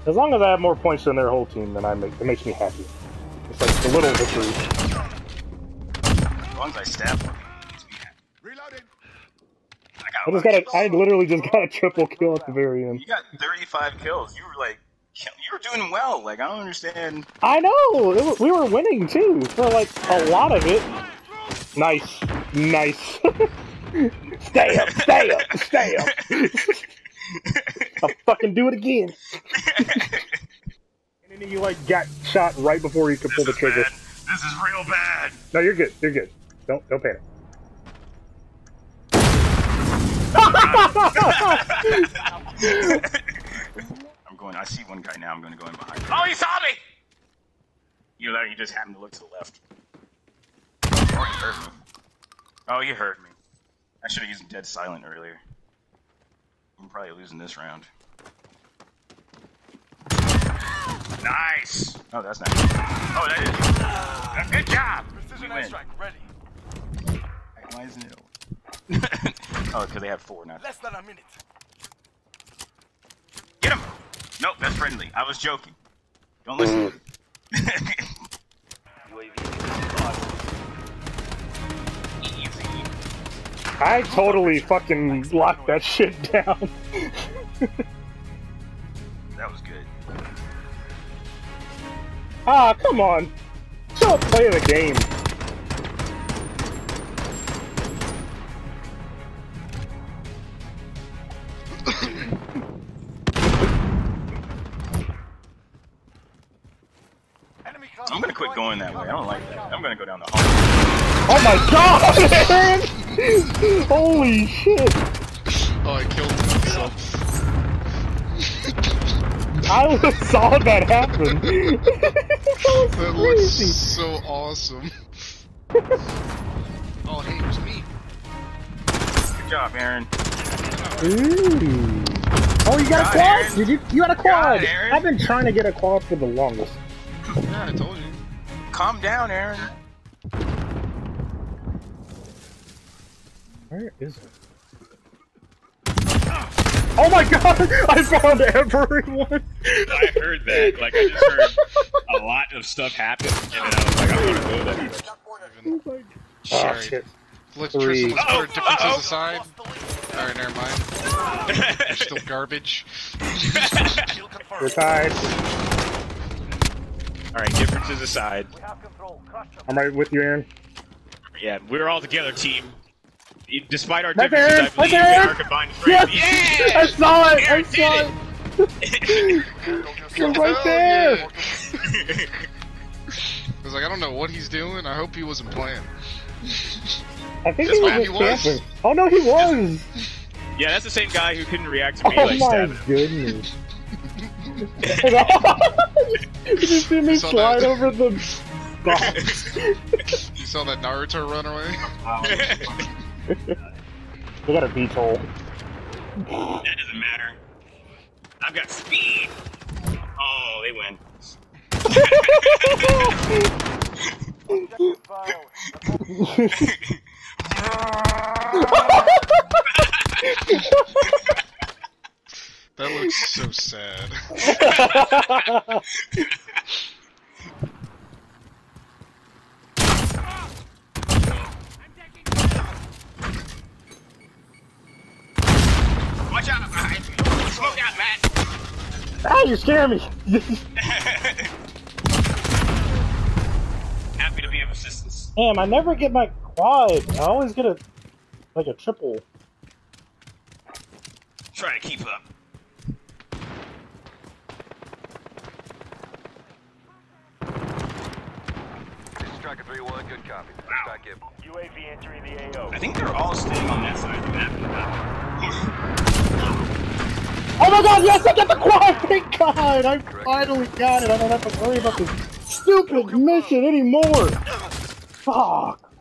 As long as I have more points than their whole team, then it makes me happy. It's like the little victories. As long as I stab one, it makes me happy. Reloading. I literally just got a triple kill at the very end. You got 35 kills. You were like, you were doing well. Like, I don't understand. I know! We were winning too, for like a lot of it. Nice. Nice. Stay up, stay up, stay up. I'll fucking do it again. And then you like got shot right before you could pull the trigger. Bad. This is real bad. No, you're good. You're good. Don't panic. I'm going. I see one guy now. I'm going to go in behind him. Oh, he saw me! You know, he just happened to look to the left. Oh, he heard me. Oh, he heard me. I should have used dead silent earlier. I'm probably losing this round. Nice! Oh, that's not good. Oh, that is good job! Precision airstrike ready. Why isn't it over? Oh, because they have 4 now. Less than a minute. Get him! Nope, that's friendly. I was joking. Don't listen. Easy. I totally fucking locked that shit down. That was good. Ah, come on. Still play the game. I'm gonna quit going that way. I don't like that. I'm gonna go down the hall. Oh my god, man! Holy shit! Oh, I killed myself. I saw that happen. That looks so awesome. Oh, hey, it was me. Good job, Aaron. Ooh. Oh, you got a quad? Aaron. Did you? You got a quad! God, Aaron. I've been trying to get a quad for the longest. Yeah, I told you. Calm down, Aaron. Where is it? Oh my god! I found everyone! I heard that. Like, I just heard a lot of stuff happen, and then I was like, I want to go there. Oh Alright. shit. Let's Three. put differences aside. Alright, never mind. You're still garbage. We're tied. Alright, differences aside. I'm right with you, Aaron. Yeah, we're all together, team. Despite our Right differences, there, I believe right in there. our combined strength. Yes! Yeah! I saw it! I Aaron saw did it! You're right there! I was like, I don't know what he's doing. I hope he wasn't playing. I think That's he was why he just was. camping. Oh no, he was! Yeah, that's the same guy who couldn't react to me, Oh like, my stabbing him. goodness. Did you see me saw slide that. over the box? You saw that Naruto run away? We got a beach hole. That doesn't matter. I've got speed. Oh, they win. That looks so sad. Watch out behind you. Smoke out, Matt. Ah, you scare me! Happy to be of assistance. Damn, I never get my quad. I always get a triple. Try to keep up. This is Tracker 3-1, good copy. Wow. UAV entering the AO. I think they're all staying on that side of the map. Oh my god, yes, I got the quad! Thank god! I finally got it. I don't have to worry about this stupid mission anymore. Fuck.